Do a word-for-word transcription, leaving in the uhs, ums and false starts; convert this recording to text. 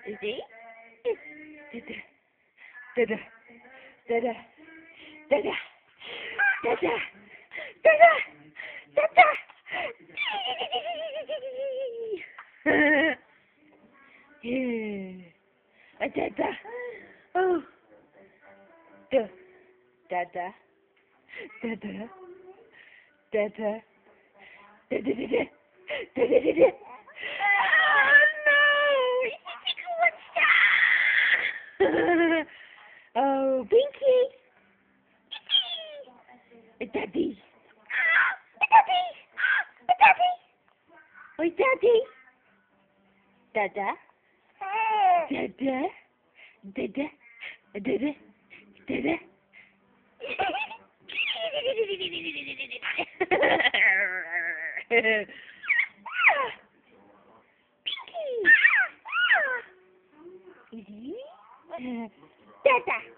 Is he? Dada. Dada. Dada. Dada. Dada. Dada. Dada. Yeah. Dada. Oh. Da. Dada. Dada. Dada. Dada. Dada. Dada. Dada. Oh, Pinky! Daddy! Daddy! Daddy! Oi, Daddy! Dada? Dada? Dada? Dada? Dada? Pinky! Dada!